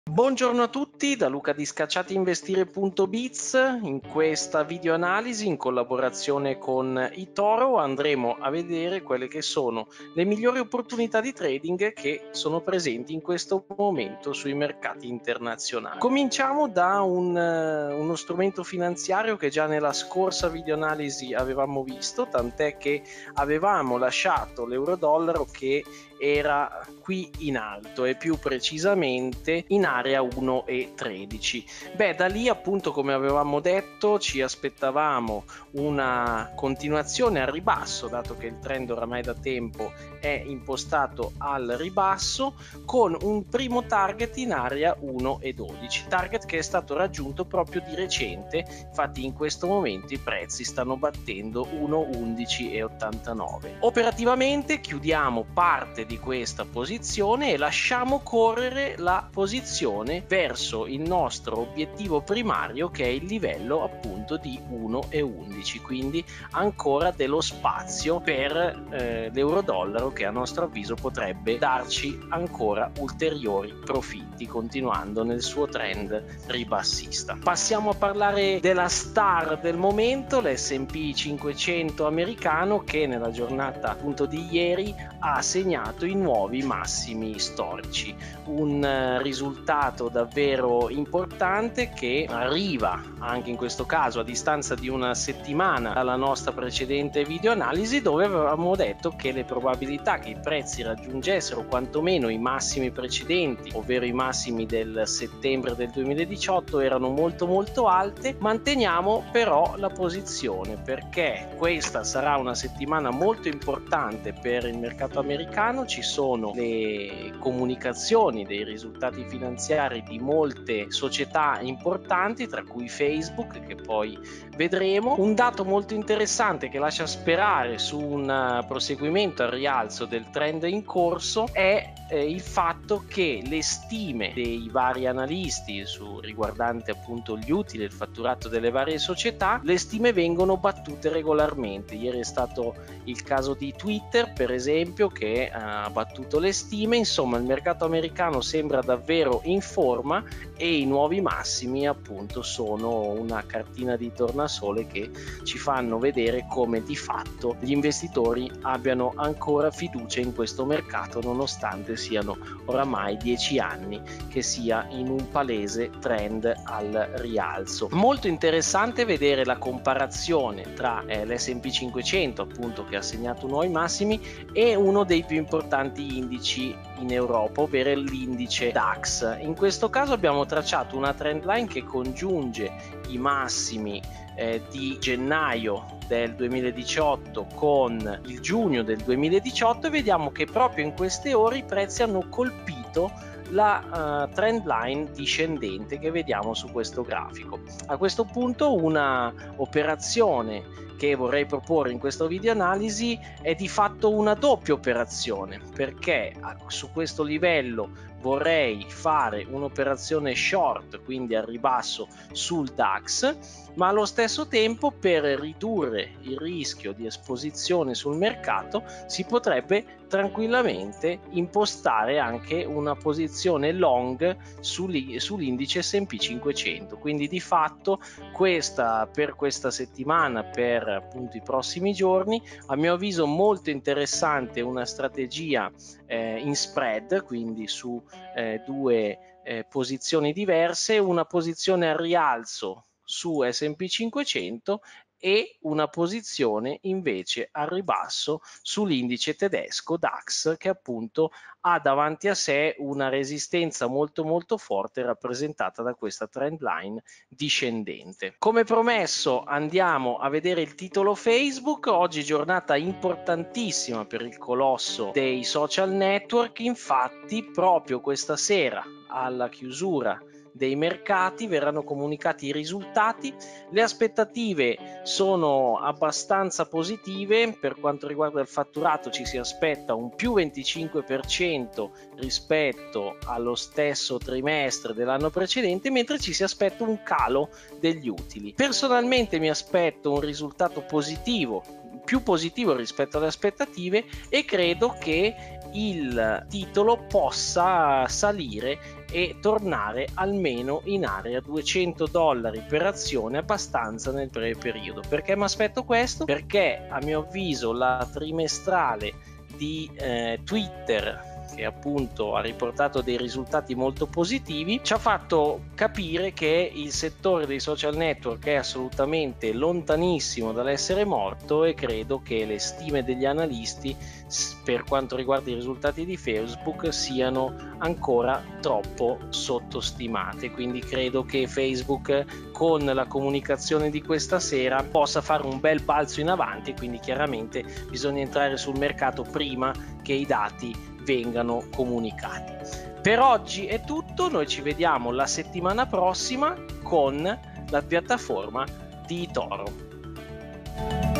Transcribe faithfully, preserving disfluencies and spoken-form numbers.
Buongiorno a tutti da Luca di scacciatiinvestire punto biz. In questa video analisi in collaborazione con eToro andremo a vedere quelle che sono le migliori opportunità di trading che sono presenti in questo momento sui mercati internazionali. Cominciamo da un, uno strumento finanziario che già nella scorsa video analisi avevamo visto, tant'è che avevamo lasciato l'euro-dollaro che era qui in alto e più precisamente in area uno e tredici. Beh, da lì appunto, come avevamo detto, ci aspettavamo una continuazione al ribasso, dato che il trend oramai da tempo è impostato al ribasso, con un primo target in area uno e dodici, target che è stato raggiunto proprio di recente. Infatti in questo momento i prezzi stanno battendo uno virgola undici e ottantanove. Operativamente chiudiamo parte di questa posizione e lasciamo correre la posizione verso il nostro obiettivo primario, che è il livello appunto di uno virgola undici, quindi ancora dello spazio per eh, l'euro-dollaro, che a nostro avviso potrebbe darci ancora ulteriori profitti continuando nel suo trend ribassista. Passiamo a parlare della star del momento, l'esse and pi cinquecento americano, che nella giornata appunto di ieri ha segnato i nuovi massimi storici, un uh, risultato davvero importante che arriva anche in questo caso a distanza di una settimana dalla nostra precedente video analisi, dove avevamo detto che le probabilità che i prezzi raggiungessero quantomeno i massimi precedenti, ovvero i massimi del settembre del duemiladiciotto, erano molto molto alte. Manteniamo però la posizione, perché questa sarà una settimana molto importante per il mercato americano. Ci sono le comunicazioni dei risultati finanziari di molte società importanti, tra cui Facebook, che poi vedremo. Un dato molto interessante che lascia sperare su un proseguimento al rialzo del trend in corso è eh, il fatto che le stime dei vari analisti su riguardante appunto gli utili e il fatturato delle varie società, le stime vengono battute regolarmente. Ieri è stato il caso di Twitter, per esempio, che ha battuto le stime. Insomma, il mercato americano sembra davvero in forma e i nuovi massimi appunto sono una cartina di tornasole che ci fanno vedere come di fatto gli investitori abbiano ancora fiducia in questo mercato, nonostante siano oramai dieci anni che sia in un palese trend al rialzo. Molto interessante vedere la comparazione tra eh, l'esse and pi cinquecento, appunto, che ha segnato nuovi massimi, e uno dei più importanti indici in Europa, ovvero l'indice DAX. In questo caso abbiamo tracciato una trend line che congiunge i massimi eh, di gennaio del duemiladiciotto con il giugno del duemiladiciotto, e vediamo che proprio in queste ore i prezzi hanno colpito la uh, trend line discendente che vediamo su questo grafico. A questo punto una operazione che vorrei proporre in questo video analisi è di fatto una doppia operazione, perché su questo livello vorrei fare un'operazione short, quindi al ribasso sul DAX, ma allo stesso tempo, per ridurre il rischio di esposizione sul mercato, si potrebbe tranquillamente impostare anche una posizione long sull'indice esse and pi cinquecento. Quindi di fatto questa per questa settimana, per appunto i prossimi giorni, a mio avviso molto interessante una strategia eh, in spread, quindi su eh, due eh, posizioni diverse, una posizione al rialzo su esse and pi cinquecento e una posizione invece al ribasso sull'indice tedesco DAX, che appunto ha davanti a sé una resistenza molto molto forte rappresentata da questa trend line discendente. Come promesso andiamo a vedere il titolo Facebook. Oggi giornata importantissima per il colosso dei social network. Infatti proprio questa sera, alla chiusura dei mercati, verranno comunicati i risultati. Le aspettative sono abbastanza positive. Per quanto riguarda il fatturato ci si aspetta un più venticinque per cento rispetto allo stesso trimestre dell'anno precedente, mentre ci si aspetta un calo degli utili. Personalmente mi aspetto un risultato positivo, più positivo rispetto alle aspettative, e credo che il titolo possa salire e tornare almeno in area duecento dollari per azione, abbastanza nel breve periodo. Perché mi aspetto questo? Perché a mio avviso la trimestrale di eh, Twitter, che appunto ha riportato dei risultati molto positivi, ci ha fatto capire che il settore dei social network è assolutamente lontanissimo dall'essere morto, e credo che le stime degli analisti per quanto riguarda i risultati di Facebook siano ancora troppo sottostimate. Quindi credo che Facebook, con la comunicazione di questa sera, possa fare un bel balzo in avanti, quindi chiaramente bisogna entrare sul mercato prima che i dati vengano comunicati. Per oggi è tutto, noi ci vediamo la settimana prossima con la piattaforma di eToro.